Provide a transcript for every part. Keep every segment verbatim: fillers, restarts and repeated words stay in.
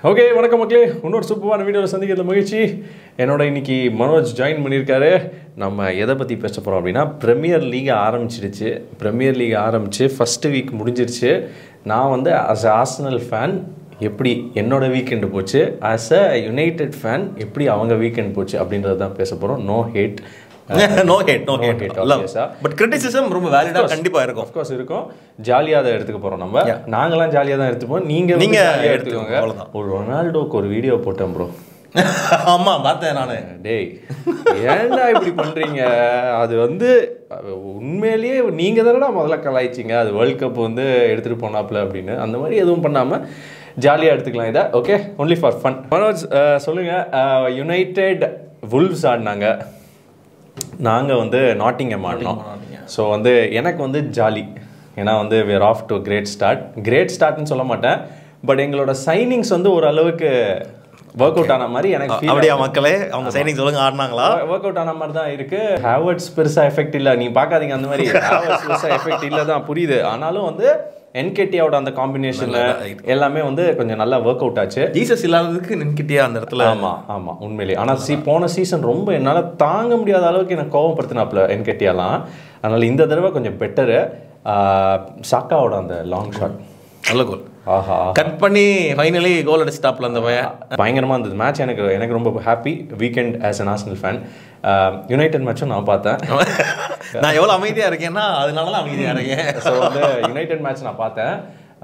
Okay வணக்கம் மக்களே, இன்னொரு சூப்பரான வீடியோவில் சந்திக்கிறதுல மகிழ்ச்சி. என்னோட இன்னைக்கு மனோஜ் ஜாயின் பண்ணியிருக்காரு. நம்ம எதை பற்றி பேச போகிறோம் அப்படின்னா, ப்ரீமியர் லீக் ஆரம்பிச்சிடுச்சு. ப்ரீமியர் லீக் ஆரம்பித்து ஃபஸ்ட்டு வீக் முடிஞ்சிருச்சு. நான் வந்து ஆஸ் அ ஆர்சனல் ஃபேன் எப்படி என்னோட வீக்கெண்டு போச்சு, ஆஸ் அ யுனைடெட் ஃபேன் எப்படி அவங்க வீக்கெண்ட் போச்சு அப்படின்றது தான் பேச போகிறோம். No hate no hate no hate but criticism ரொம்ப வேலிடா கண்டிப்பா இருக்கும். ஆஃப் கோர்ஸ் இருக்கும். ஜாலியா அதை எடுத்துக்க போறோம். நம்ம நாங்கலாம் ஜாலியா தான் எடுத்துப்போம். நீங்க நீங்க எடுத்துக்கோங்க. ஒரு ரொனால்டோக்கு ஒரு வீடியோ போட்டேன் ப்ரோ. ஆமா பார்த்தேன் நானு. டேய் ஏன்டா இப்படி பண்றீங்க? அது வந்து உண்மையிலேயே நீங்க தானடா முதல்ல கலாய்ச்சிங்க, அது வேர்ல்ட் கப் வந்து எடுத்துட்டு போனாப்ல அப்படின்னு. அந்த மாதிரி எதுவும் பண்ணாம ஜாலியா எடுத்துக்கலாம் இதை. Okay, only for fun. Manoj சொல்லுங்க, யுனைடெட் வுல்வ்ஸ் ஆடினாங்க, நாங்கள் வந்து நாட்டிங்ஹாம் ஆடினோம். ஸோ வந்து எனக்கு வந்து ஜாலி, ஏன்னா வந்து were off to great start. Great ஸ்டார்ட்னு சொல்ல மாட்டேன், பட் எங்களோட சைனிங்ஸ் வந்து ஓரளவுக்கு ஒர்க் அவுட் ஆன மாதிரி எனக்கு ஃபீல். அப்படியா மக்களே, அவங்க சைனிங்ஸ் ஒழுங்கு ஆடினாங்களா? ஒர்க் அவுட் ஆன மாதிரி தான் இருக்கு. ஹேவர்ட்ஸ் பெருசாக எஃபெக்ட் இல்லை, நீங்கள் பார்க்காதீங்க அந்த மாதிரி. ஹேவர்ட்ஸ் பெருசாக எஃபெக்ட் இல்லை தான், புரியுது. ஆனாலும் வந்து என்கேடியாவோட அந்த காம்பினேஷன் எல்லாமே வந்து கொஞ்சம் நல்லா ஒர்க் அவுட் ஆச்சு. ஜீசஸ் இல்லாததுக்கு என்கேடியா அந்த இடத்துல. ஆமாம் ஆமாம் உண்மையிலே. ஆனால் சி போன சீசன் ரொம்ப என்னால் தாங்க முடியாத அளவுக்கு எனக்கு கோவப்படுத்தினாப்ல என்கேடியாலாம். அதனால் இந்த தடவை கொஞ்சம் பெட்டரு. சாக்காவோட அந்த லாங் ஷாட் நல்ல கோல். ஆஹா, கட் பண்ணி ஃபைனலி கோல் அடிச்சிட்டாப்ல அந்த பையன். பயங்கரமாக இருந்தது மேட்ச். எனக்கு எனக்கு ரொம்ப happy weekend as a Arsenal fan. United மேட்சும் நான் பார்த்தேன். நான் எவ்வளோ அமைதியாக இருக்கேன்னா அதனால தான் அமைதியாக இருக்கேன். ஸோ வந்து யுனைடெட் மேட்ச் நான் பார்த்தேன்.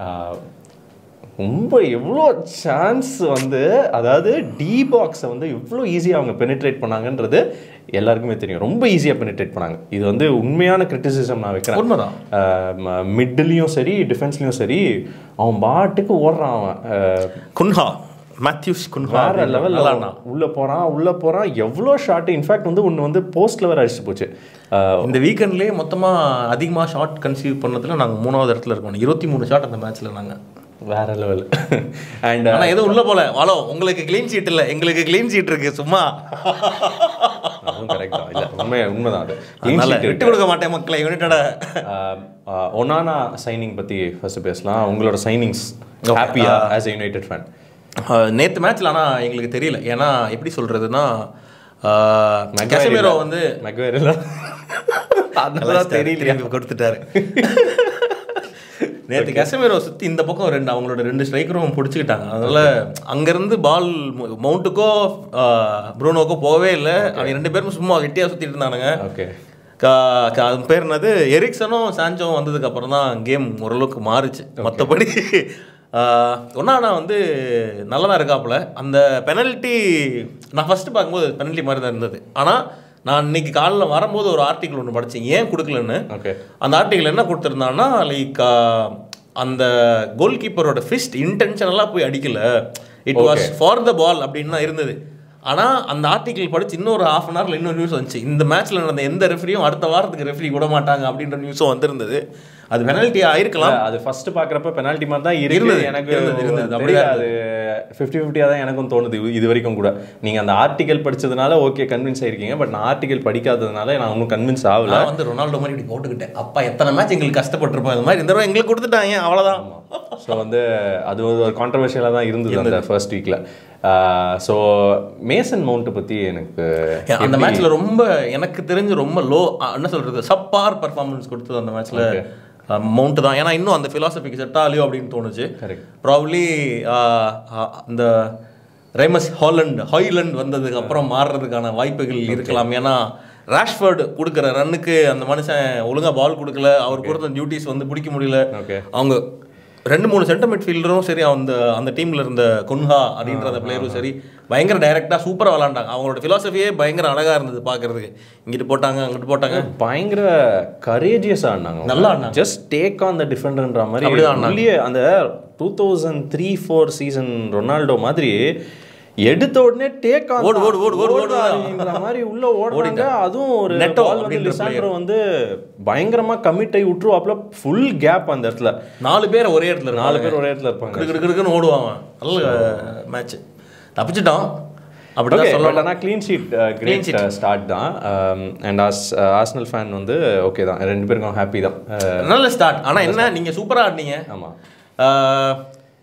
ரொம்ப எவ்வளோ சான்ஸ் வந்து, அதாவது டி பாக்ஸை வந்து எவ்வளோ ஈஸியாக அவங்க பெனிட்ரேட் பண்ணாங்கன்றது எல்லாருக்குமே தெரியும். ரொம்ப ஈஸியாக பெனிட்ரேட் பண்ணாங்க. இது வந்து உண்மையான கிரிட்டிசிசம் நான் வைக்கிறேன். உண்மைதான். மிட்லேயும் சரி டிஃபென்ஸ்லேயும் சரி அவன் பாட்டுக்கு ஓடுறான். அவன் குன்ஹா மேத்யூஸ் குன்ஹா வேற லெவல் உள்ள போறான் உள்ள போறான் எவ்வளோ ஷாட். இன்ஃபேக்ட் வந்து ஒன்று வந்து போஸ்ட்ல வர அடிச்சு போச்சு. இந்த வீக்கெண்ட்லேயே மொத்தமாக அதிகமாக ஷாட் கன்சீவ் பண்ணதில் நாங்கள் மூணாவது இடத்துல இருக்கோம். இருபத்தி மூணு ஷாட் அந்த மேட்ச்சில் நாங்கள். வேற லெவல். அண்ட் ஆனால் எதுவும் உள்ள போல வாலோ, உங்களுக்கு க்ளீன் ஷீட் இல்லை, எங்களுக்கு க்ளீன் ஷீட் இருக்கு. சும்மா அதுவும் கரெக்ட் தான். இல்லை உண்மை உண்மைதான். அது க்ளீன் ஷீட் விட்டு கொடுக்க மாட்டேன் மக்களை. யுனைடெட ஒனானா சைனிங் பற்றி ஃபர்ஸ்ட் பேசலாம். உங்களோட சைனிங்ஸ் ஹாப்பியா ஆஸ் எ யுனைடெட் ஃபேன்? நேற்று மேட்ச்சில் ஆனால் எங்களுக்கு தெரியல. ஏன்னா எப்படி சொல்கிறதுனா, கசமீரோ வந்து மெக்வேர் அதெல்லாம் தெரியல கொடுத்துட்டாரு. நேற்று கசமீரோ சுற்றி இந்த பக்கம் ரெண்டு அவங்களோட ரெண்டு ஸ்ட்ரைக்கரும் பிடிச்சிக்கிட்டாங்க. அதனால் அங்கேருந்து பால் மவுண்ட்டுக்கோ ப்ரூனோக்கோ போகவே இல்லை. அவங்க ரெண்டு பேரும் சும்மா வெட்டியாக சுற்றிட்டு இருந்தானுங்க. ஓகே, அது பேர் என்னது, எரிக்சனும் சான்சோவும் வந்ததுக்கு அப்புறம் தான் கேம் ஓரளவுக்கு மாறுச்சு. மற்றபடி ஒன்னா வந்து நல்லா தான் இருக்காப்புல. அந்த பெனல்ட்டி நான் ஃபஸ்ட்டு பார்க்கும்போது பெனல்ட்டி மாதிரி தான் இருந்தது. ஆனால் நான் இன்னைக்கு காலையில் வரும்போது ஒரு ஆர்டிக்கிள் ஒன்று படித்தேன் ஏன் கொடுக்கலன்னு. ஓகே, அந்த ஆர்டிக்கிள் என்ன கொடுத்துருந்தான்னா, லைக் அந்த கோல் கீப்பரோட ஃபிஸ்ட் இன்டென்ஷனலாக போய் அடிக்கல, it was for the ball அப்படின்னு தான் இருந்தது. ஆனால் அந்த ஆர்டிக்கிள் படித்து இன்னொரு ஹாஃப் அன் ஹவரில் இன்னொரு நியூஸ் வந்துச்சு, இந்த மேட்ச்சில் நடந்த எந்த ரெஃப்ரியும் அடுத்த வாரத்துக்கு ரெஃப்ரி விட மாட்டாங்க அப்படின்ற நியூஸும் வந்திருந்தது. அது பெனால்ட்டி ஆயிருக்கலாம். அது ஃபர்ஸ்ட் பார்க்குறப்ப பெனால்ட்டி மாதிரி தான் இருந்தது. எனக்கு இருந்தது அப்படியே அது ஃபிஃப்டி ஃபிஃப்டியாக தான் எனக்கும் தோணுது இது வரைக்கும் கூட. நீங்கள் அந்த ஆர்டிக்கல் படித்ததுனால ஓகே கன்வின்ஸ் ஆகிருக்கீங்க, பட் நான் ஆர்டிக்கல் படிக்காததுனால நான் ஒன்றும் கன்வின்ஸ் ஆகல. நான் வந்து ரொனால்டோ மாதிரி இப்படி போட்டுக்கிட்டேன். அப்பா எத்தனை மேட்ச் எங்களுக்கு கஷ்டப்பட்டுருப்போம், இந்த மாதிரி இந்த தடவை எங்களுக்கு கொடுத்துட்டாங்க அவ்வளோதான். ஸோ வந்து அது ஒரு கான்ட்ரவர்ஷியலாக தான் இருந்தது அந்த ஃபர்ஸ்ட் வீக்கில். ஸோ மேசன் மவுண்ட்டை பற்றி எனக்கு அந்த மேட்ச்சில் ரொம்ப எனக்கு தெரிஞ்சு ரொம்ப லோ என்ன சொல்கிறது சப்பார் பர்ஃபார்மன்ஸ் கொடுத்தது அந்த மேட்ச்சில் மவுண்ட் தான். ஏன்னா இன்னும் அந்த ஃபிலாசபிக்கு செட் ஆகலையோ அப்படின்னு தோணுச்சு. ப்ராபப்ளி இந்த ரேமஸ் ஹாலண்ட் ஹாய்லண்ட் வந்ததுக்கு அப்புறம் மாறுறதுக்கான வாய்ப்புகள் இருக்கலாம். ஏன்னா ராஷ்ஃபோர்டு கொடுக்குற ரன்னுக்கு அந்த மனுஷன் ஒழுங்காக பால் கொடுக்கல, அவர் கொடுத்த டியூட்டிஸ் வந்து பிடிக்க முடியல. அவங்க ரெண்டு மூணு சென்டர் மிட்ஃபீல்டரும் சரி, அந்த அந்த டீமில் இருந்த குன்ஹா அப்படின்ற அந்த பிளேயரும் சரி பயங்கர டைரெக்டாக சூப்பராக விளாண்டாங்க. அவங்களோட ஃபிலாசபியே பயங்கர அழகாக இருந்தது பார்க்குறதுக்கு. இங்கிட்டு போட்டாங்க அங்கிட்டு போட்டாங்க, பயங்கர கரேஜியஸாக ஆடினாங்க. நல்லா ஆடினாங்க. ஜஸ்ட் டேக் ஆன் த டிஃபெண்டர்ன்ற மாதிரி அப்படியே அந்த two thousand three four season Ronaldo மாதிரி எடுத்த உடனே டேக் ஆன் ஓடு ஓடு ஓடு ஓடு ஓடுற மாதிரி உள்ள ஓடுறாங்க. அதுவும் ஒரு நெட்டோ லிசாண்ட்ரோ வந்து பயங்கரமா கமிட் ஆகி விட்டுருவாப்ல. ஃபுல் கேப் அந்த இடத்துல நாலு பேர் ஒரே இடத்துல நாலு பேர் ஒரே இடத்துல இருப்பாங்க. கிடுக்கிடுக்குன்னு ஓடுவாங்க. நல்ல மேட்ச் தப்பிச்சிட்டோம் அப்படிதான் சொல்லலாம். ஆனால் க்ளீன் ஷீட் கிரேட் ஸ்டார்ட் தான். அண்ட் ஆஸ் ஆர்சனல் ஃபேன் வந்து ஓகே தான், ரெண்டு பேருக்கும் ஹாப்பி தான். நல்ல ஸ்டார்ட். ஆனால் என்ன நீங்கள் சூப்பராக ஆடினீங்க. ஆமாம்,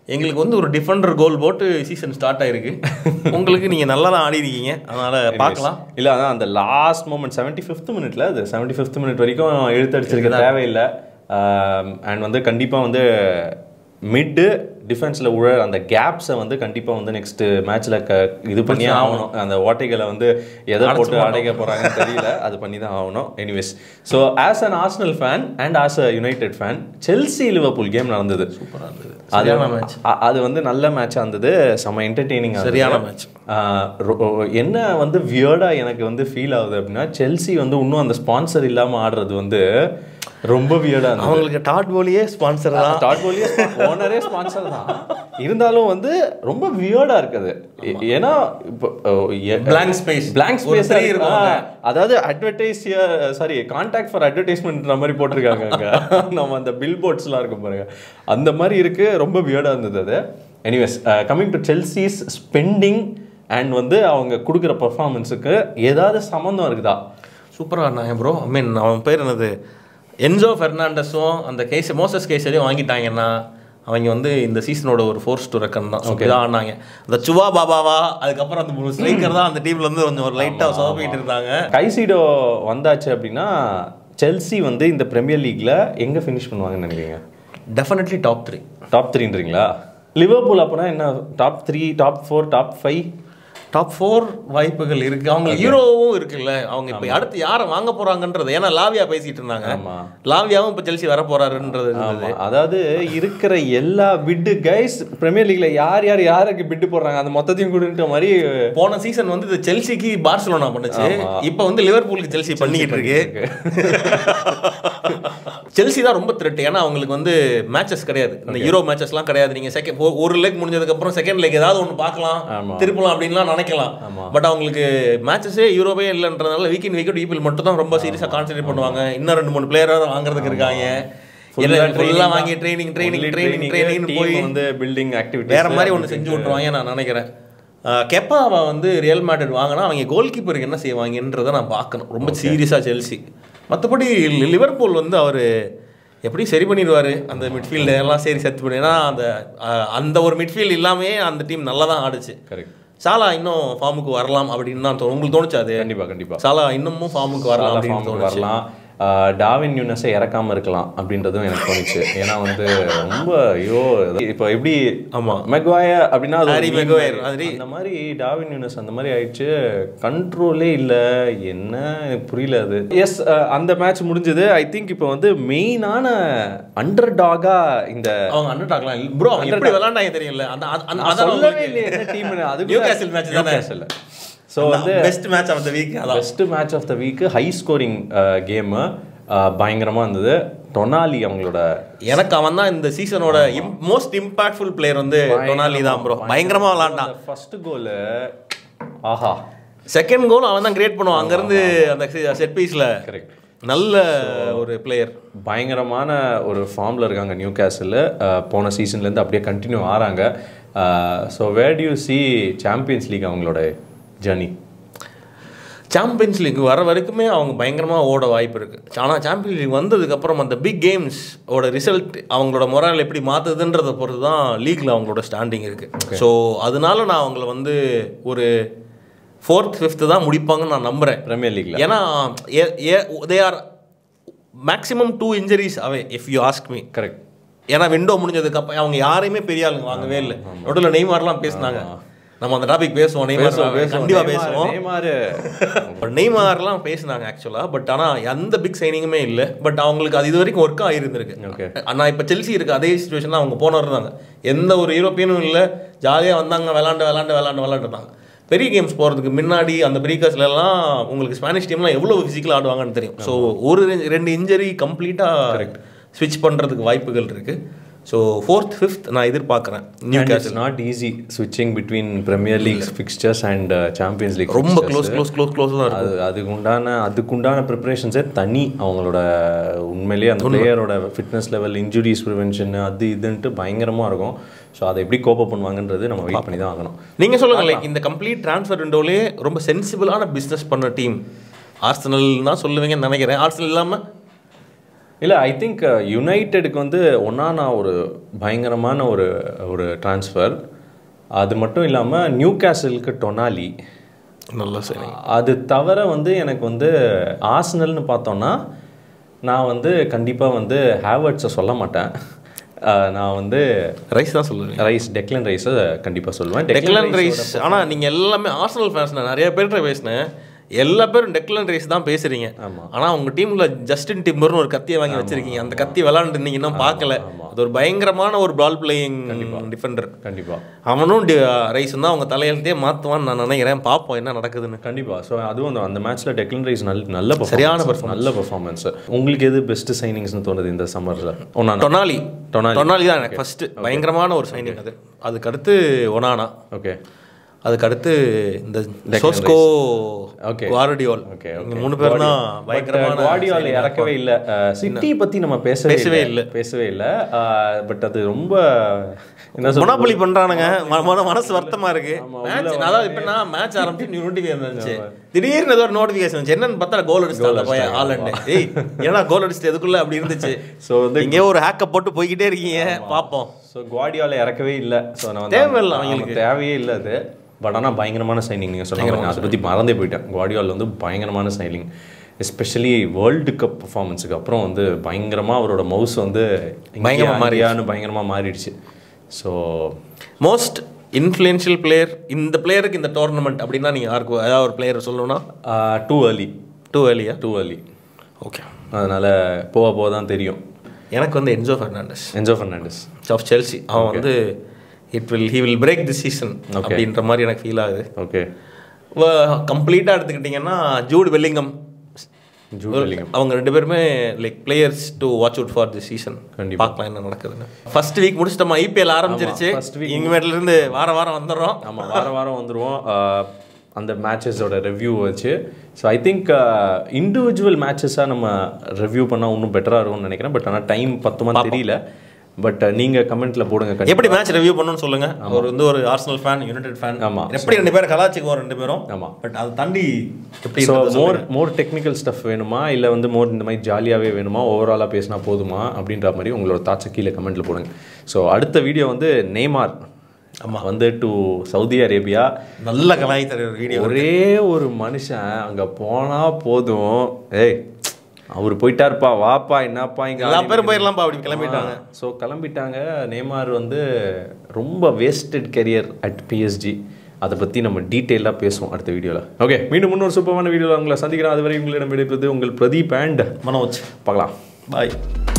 எங்களுக்கு வந்து ஒரு டிஃபெண்டர் கோல் போட்டு சீசன் ஸ்டார்ட் ஆயிருக்கு. உங்களுக்கு நீங்கள் நல்லா தான் ஆடி இருக்கீங்க, அதனால் பார்க்கலாம். இல்லை அதான் அந்த லாஸ்ட் மூமெண்ட் செவன்ட்டி ஃபிஃப்த் மினிட்ல அது செவன்ட்டி ஃபிஃப்த் மினிட் வரைக்கும் இழுத்தடிச்சிருக்க தேவையில்லை. அண்ட் வந்து கண்டிப்பாக வந்து மிட்டு டிஃபென்ஸில் உழ அந்த கேப்ஸை வந்து கண்டிப்பாக வந்து நெக்ஸ்ட் மேட்ச்சில் க இது பண்ணியே ஆகணும். அந்த ஓட்டைகளை வந்து எதை போட்டு அடைக்க போகிறாங்கன்னு தெரியல, அது பண்ணி தான் ஆகணும். Anyways, so as an Arsenal fan and as a United fan, Chelsea Liverpool game நடந்தது. சூப்பராக இருந்தது. அது அது வந்து நல்ல மேட்சாக இருந்தது, செம்ம என்டர்டெய்னிங், சரியான மேட்ச். என்ன வந்து வியர்டாக எனக்கு வந்து ஃபீல் ஆகுது அப்படின்னா, செல்சி வந்து இன்னும் அந்த ஸ்பான்சர் இல்லாமல் ஆடுறது வந்து ரொம்ப வியர்டா இருந்தது. அவங்களுக்கு டாட் போலியே ஸ்பான்சர் தான், டாட் போலியே ஓனரே ஸ்பான்சர் தான். இருந்தாலும் வந்து ரொம்ப வியர்டா இருக்குது. ஏன்னா இப்போ blank space blank space இருக்கும். அதாவது அட்வர்டைஸியர் சாரி கான்டாக்ட் ஃபார் அட்வர்டைஸ்மெண்ட்ன்ற மாதிரி போட்டிருக்காங்க அங்க. நம்ம அந்த பில் போர்ட்ஸ்லாம் இருக்கும் பாருங்க, அந்த மாதிரி இருக்கு. ரொம்ப வியர்டா இருந்தது அது. Anyways, coming to Chelsea's spending and வந்து அவங்க கொடுக்குற பர்ஃபார்மன்ஸுக்கு ஏதாவது சம்மந்தம் இருக்குதா? சூப்பராக இருந்தாங்க ப்ரோ. ஐ மீன் அவன் பேர் என்னது, என்ஜோ ஃபெர்னாண்டஸும் அந்த கேஸ் மோசஸ் கேஸையும் வாங்கிட்டாங்கன்னா அவங்க வந்து இந்த சீசனோட ஒரு ஃபோர்ஸ் டு ரெக்கன் தான். ஓகே தான் ஆனாங்க. அந்த சுவா பாபாவா அதுக்கப்புறம் அந்த மூணு ஸ்ட்ரைக்கர் தான் அந்த டீம்ல வந்து கொஞ்சம் ஒரு லைட்டாக சொதப்பிட்டு இருந்தாங்க. கைசிடோ வந்தாச்சு அப்படின்னா செல்சி வந்து இந்த பிரீமியர் லீக்ல எங்கே ஃபினிஷ் பண்ணுவாங்கன்னு நினைக்கிறீங்க? Definitely top three. டாப் த்ரீன்றீங்களா? லிவர்பூல் அப்போனா என்ன, top three, top four, top five? Top four வாய்ப்புகள் இருக்கு. அவங்க ஹீரோவும் இருக்குல்ல. அவங்க இப்போ அடுத்து யாரை வாங்க போறாங்கன்றது, ஏன்னா லாவியா பேசிட்டு இருந்தாங்க, லாவியாவும் இப்போ செல்சி வர போறாருன்றது. அதாவது இருக்கிற எல்லா பிட்டு கைஸ் பிரீமியர் லீக்ல யார் யார் யாருக்கு பிட்டு போடுறாங்க அந்த மொத்தத்தையும் கொடுன்ற மாதிரி. போன சீசன் வந்து இது செல்சிக்கு பார்சலோனா பண்ணுச்சு, இப்போ வந்து லிவர்பூலுக்கு செல்சி பண்ணிக்கிட்டு இருக்கு. செல்சி தான் ரொம்ப த்ரெட். ஏன்னா அவங்களுக்கு வந்து மேட்சஸ் கிடையாது, இந்த ஹீரோ மேட்சஸ்லாம் கிடையாது. நீங்க செகண்ட் ஒரு லெக் முடிஞ்சதுக்கு அப்புறம் செகண்ட் லெக் ஏதாவது ஒன்று பார்க்கலாம், திருப்பலாம் அப்படின்லாம் நினைக்கலாம். பட் அவங்களுக்கு மேட்சஸே யூரோவே இல்லைன்றதுனால week in week out EPL மட்டும் தான் ரொம்ப சீரியஸாக கான்சென்ட்ரேட் பண்ணுவாங்க. இன்னும் ரெண்டு மூணு பிளேயர் வாங்குறதுக்கு இருக்காங்க. ஃபுல்லாக வாங்கி ட்ரைனிங் ட்ரைனிங் ட்ரைனிங் ட்ரைனிங் போய் வந்து பில்டிங் ஆக்டிவிட்டி வேற மாதிரி ஒன்று செஞ்சு விட்டுருவாங்க நான் நினைக்கிறேன். கெப்பாவை வந்து ரியல் மேட்ரிட் வாங்கினா அவங்க கோல் கீப்பருக்கு என்ன செய்வாங்கன்றதை நான் பார்க்கணும் ரொம்ப சீரியஸாக செல்சி. மற்றபடி லிவர்பூல் வந்து அவர் எப்படி சரி பண்ணிடுவார் அந்த மிட்ஃபீல்டு எல்லாம் சரி செத்து பண்ணி. ஏன்னா அந்த அந்த ஒரு மிட்ஃபீல்டு இல்லாமே அந்த டீம் நல்லா தான் ஆடுச்சு. கரெக்ட். சாலா இன்னும் ஃபார்முக்கு வரலாம் அப்படின்னு தான் உங்களுக்கு தோணுச்சு? அது கண்டிப்பாக கண்டிப்பாக சாலா இன்னமும் ஃபார்முக்கு வரலாம் அப்படின்னு வரலாம். டார்வின் நியூனஸை இறக்காமல் இருக்கலாம் அப்படின்றதும் எனக்கு தோணுச்சு. ஏன்னா வந்து ரொம்ப ஐயோ இப்போ எப்படி ஆமாம் மெக்வாயர் அப்படின்னா அந்த மாதிரி டார்வின் நியூனஸ் அந்த மாதிரி ஆயிடுச்சு, கண்ட்ரோலே இல்லை. என்ன புரியல அது. எஸ், அந்த மேட்ச் முடிஞ்சது. ஐ திங்க் இப்போ வந்து மெயினான அண்டர் டாகா இந்த அவங்க அண்டர் டாக்லாம் ப்ரோ எப்படி விளாண்டாங்க தெரியல. அந்த சொல்லவே இல்லையே என்ன டீம், அது நியூகாசில் மேட்ச் தானே. ஸோ வந்து best match of the week best match of the week high scoring game பயங்கரமாக இருந்தது. டொனாலி அவங்களோட, எனக்கு அவன் தான் இந்த சீசனோட மோஸ்ட் இம்பாக்ட்ஃபுல் பிளேயர் வந்து டொனாலி தான் ப்ரோ. பயங்கரமாக விளாண்டான். ஃபர்ஸ்ட் கோல் ஆஹா, செகண்ட் கோல் அவன் தான் கிரியேட் பண்ணுவான் அங்கேருந்து அந்த செட் பீஸில். கரெக்ட். நல்ல ஒரு பிளேயர், பயங்கரமான ஒரு ஃபார்மில் இருக்காங்க நியூ கேசலில். போன சீசன்லேருந்து அப்படியே கண்டினியூ ஆகிறாங்க. So where do you see Champions League அவங்களோட ஜர்னி? சாம்பியன்ஸ் லீக் வர வரைக்குமே அவங்க பயங்கரமாக ஓட வாய்ப்பு இருக்குது. ஆனால் சாம்பியன்ஸ் லீக் வந்ததுக்கப்புறம் அந்த பிக் கேம்ஸ் ஓட ரிசல்ட் அவங்களோட மொரால் எப்படி மாற்றுதுன்றதை பொறுத்து தான் லீக்கில் அவங்களோட ஸ்டாண்டிங் இருக்குது. ஸோ அதனால நான் அவங்கள வந்து ஒரு ஃபோர்த் ஃபிஃப்த்து தான் முடிப்பாங்கன்னு நான் நம்புகிறேன் பிரீமியர் லீக்ல. ஏன்னா they are maximum two injuries away if you ask me. Correct. ஏன்னா விண்டோ முடிஞ்சதுக்கப்புறம் அவங்க யாரையுமே பெரிய ஆளுங்க வாங்கவே இல்லை. நடுவில் நெய்மார்லாம் பேசினாங்க. நம்ம அந்த டாபிக் பேசுவோம், நெய்மார் கண்டிப்பாக பேசுவோம். நெய்மார் நெய்மார்லாம் பேசினாங்க ஆக்சுவலாக. பட் ஆனால் எந்த பிக் சைனிங்குமே இல்லை. பட் அவங்களுக்கு அது இது வரைக்கும் ஒர்க் ஆகிருந்திருக்கு. ஆனால் இப்போ செல்சி இருக்குது அதே சுச்சுவேஷன் அவங்க போன இருந்தாங்க. எந்த ஒரு யூரோப்பியனும் இல்லை, ஜாலியாக வந்தாங்க, விளாண்டு விளாண்டு விளாண்டு விளாண்டுருந்தாங்க. பெரிய கேம்ஸ் போகிறதுக்கு முன்னாடி அந்த ப்ரீகாஸ்லாம் உங்களுக்கு ஸ்பானிஷ் டீம்லாம் எவ்வளோ ஃபிசிக்கலாக ஆடுவாங்கன்னு தெரியும். ஸோ ஒரு ரெண்டு இன்ஜரி கம்ப்ளீட்டாக ஸ்விட்ச் பண்ணுறதுக்கு வாய்ப்புகள் இருக்குது. ஸோ ஃபோர்த் ஃபிஃப்த் நான் எதிர்பார்க்குறேன். நியூ கேசல் நாட் ஈஸி ஸ்விட்சிங் between premier league fixtures and Champions League. ரொம்ப க்ளோஸ் க்ளோஸ் க்ளோஸ் க்ளோஸ் தான் அது. அதுக்கு உண்டான அதுக்குண்டான ப்ரிப்பரேஷன்ஸே தனி. அவங்களோட உண்மையிலேயே அந்த பிளேயரோட ஃபிட்னஸ் லெவல், இன்ஜுரிஸ் ப்ரிவென்ஷன், அது இதுன்ட்டு பயங்கரமாக இருக்கும். ஸோ அதை எப்படி கோப்பப் பண்ணுவாங்கன்றது நம்ம வெயிட் பண்ணி தான் ஆகணும். நீங்கள் சொல்லுங்கள், லைக் இந்த கம்ப்ளீட் ட்ரான்ஸ்ஃபர் விண்டோலே ரொம்ப சென்சிபிளான பிஸ்னஸ் பண்ண டீம் ஆர்சனல் தான் சொல்லுவீங்கன்னு நினைக்கிறேன். ஆர்சனல் இல்லாமல் இல்லை ஐ திங்க் யுனைடெடுக்கு வந்து ஒன்னானா ஒரு பயங்கரமான ஒரு ஒரு ட்ரான்ஸ்ஃபர். அது மட்டும் இல்லாமல் நியூ கேசலுக்கு டொனாலி நல்ல சரி. அது தவிர வந்து எனக்கு வந்து ஆர்சனல்னு பார்த்தோன்னா நான் வந்து கண்டிப்பாக வந்து ஹேவர்ட்ஸை சொல்ல மாட்டேன். நான் வந்து ரைஸ் தான் சொல்லுவேன். ரைஸ் டெக்லன் ரைஸை கண்டிப்பாக சொல்லுவேன். Declan Rice. ஆனால் நீங்கள் எல்லாமே ஆர்சனல் ஃபேன்ஸ் நான் நிறைய பேர்கிட்ட பேசினேன். எல்லா பேரும் டெக்லன் ரைஸ் தான் பேசுறீங்க. ஆனால் உங்கள் டீமில் ஜஸ்டின் டிம்பர்னு ஒரு கத்தியை வாங்கி வச்சிருக்கீங்க. அந்த கத்தி விளாண்டு நீங்கள் இன்னும் பார்க்கல. அது ஒரு பயங்கரமான ஒரு பால் பிளேயிங் டிஃபெண்டர். கண்டிப்பாக அவனும் ரைஸும் தான் அவங்க தலையெழுத்தே மாற்றுவான்னு நான் நினைக்கிறேன். பார்ப்போம் என்ன நடக்குதுன்னு. கண்டிப்பாக. ஸோ அதுவும் அந்த மேட்ச்சில் டெக்லன் ரைஸ் நல்ல நல்ல சரியான பர்ஃபார்மன்ஸ் நல்ல பர்ஃபார்மன்ஸ். உங்களுக்கு எது பெஸ்ட் சைனிங்ஸ்னு தோணுது இந்த சம்மரில்? ஒன்னா டொனாலி டொனாலி டொனாலி தான் எனக்கு ஃபஸ்ட்டு பயங்கரமான ஒரு சைனிங். அது அதுக்கடுத்து ஒனானா. ஓகே. அதுக்கடுத்து இந்த சோஸ்கோ குவார்டியோல். Okay okay. மூணு பேர் தான் பயங்கரமான. குவார்டியோல் இறக்கவே இல்லை. சிட்டி பற்றி நம்ம பேசவே பேசவே இல்லை பேசவே இல்லை பட் அது ரொம்ப என்ன மொனாபொலி பண்ணுறானுங்க. மனசு வருத்தமாக இருக்கு. மேட்ச் அதாவது இப்போ நான் மேட்ச் ஆரம்பிச்சு நீ நோட்டிஃபிகேஷன் இருந்துச்சு. திடீர்னு ஏதோ ஒரு நோட்டிஃபிகேஷன் வந்துச்சு. என்னன்னு பார்த்தா கோல் அடிச்சுட்டு போய் ஆலண்டு. ஏய் ஏன்னா கோல் அடிச்சுட்டு எதுக்குள்ள அப்படி இருந்துச்சு. ஸோ வந்து இங்கே ஒரு ஹேக்கை போட்டு போய்கிட்டே இருக்கீங்க. பார்ப்போம். ஸோ குவார்டியோல் இறக்கவே இல்லை. ஸோ நான் தேவையில்லை அவங்களுக்கு தேவையே இல்லை அது. பட் ஆனால் பயங்கரமான சைனிங் நீங்கள் சொன்னாங்க. நான் அதை பற்றி மறந்தே போயிட்டேன். குவார்டியோல் வந்து பயங்கரமான சைனிங். எஸ்பெஷலி வேர்ல்டு கப் பர்ஃபார்மன்ஸுக்கு அப்புறம் வந்து பயங்கரமாக அவரோட மவுஸ் வந்து பயங்கரமாக மாறியான்னு பயங்கரமாக மாறிடுச்சு. ஸோ மோஸ்ட் இன்ஃப்ளூயன்ஷியல் பிளேயர் இந்த பிளேயருக்கு இந்த டோர்னமெண்ட் அப்படின்னா நீங்கள் யாருக்கு ஏதாவது ஒரு பிளேயர் சொல்லணும்னா? டூ ஏர்லி டூ ஏர்லியா டூ ஏர்லி ஓகே. அதனால் போக போக தான் தெரியும். எனக்கு வந்து Enzo Fernandez Enzo Fernandez of Chelsea. அவன் வந்து it will he will break the season அப்படின்ற மாதிரி எனக்கு ஃபீல் ஆகுது. ஓகே. கம்ப்ளீட்டாக எடுத்துக்கிட்டிங்கன்னா ஜூட் பெல்லிங்கம் அவங்க ரெண்டு பேருமே like players to watch out for the season. பார்க்கலாம் என்ன நடக்குதுன்னு. First week முடிச்சிட்டோமா? ஐபிஎல் ஆரம்பிச்சிருச்சு. இங்கிலேருந்து வார வாரம் வந்துடுறோம். ஆமாம் வார வாரம் வந்துடுவோம் அந்த மேட்சஸோட ரிவ்யூ வச்சு. ஸோ ஐ திங்க் இண்டிவிஜுவல் மேட்சஸாக நம்ம ரிவ்யூ பண்ணால் இன்னும் பெட்டராக இருக்கும்னு நினைக்கிறேன். பட் ஆனால் டைம் பத்துமா தெரியல. பட் நீங்கள் கமெண்ட்ல போடுங்க எப்படி மேட்ச் ரிவ்யூ பண்ணணும்னு சொல்லுங்க. அவர் வந்து ஒரு ஆர்சனல் ஃபேன், யுனைடெட் ஃபேன். ஆமாம் எப்படி ரெண்டு பேரும் கலாச்சிக்குவோம் ரெண்டு பேரும். ஆமாம் பட் அதை தாண்டி எப்படி மோர் மோர் டெக்னிக்கல் ஸ்டஃப் வேணுமா இல்லை வந்து மோர் இந்த மாதிரி ஜாலியாகவே வேணுமா, ஓவராலாக பேசினா போதுமா அப்படின்ற மாதிரி உங்களோட தாட்ஸை கீழே கமெண்ட்ல போடுங்க. ஸோ அடுத்த வீடியோ வந்து நெய்மார் ஆமாம் வந்து டு சவுதி அரேபியா. நல்ல கலாய் தர வீடியோ. ஒரே ஒரு மனுஷன் அங்கே போனால் போதும். ஏய் அவர் போயிட்டாருப்பா வாப்பா என்னப்பா இங்கே எல்லா பேரும் போயிடலாம்ப்பா அப்படி கிளம்பிட்டாங்க. ஸோ கிளம்பிட்டாங்க. நெய்மார் வந்து ரொம்ப வேஸ்டட் கெரியர் அட் பிஎஸ்ஜி. அதை பற்றி நம்ம டீட்டெயிலாக பேசுவோம் அடுத்த வீடியோவில். ஓகே மீண்டும் முன்னொரு சூப்பரான வீடியோவில் உங்களை சந்திக்கிறேன். அதுவரை உங்களிடம் விடைபெறுவது உங்கள் பிரதீப் அண்ட் மனோஜ். பார்க்கலாம். பாய்.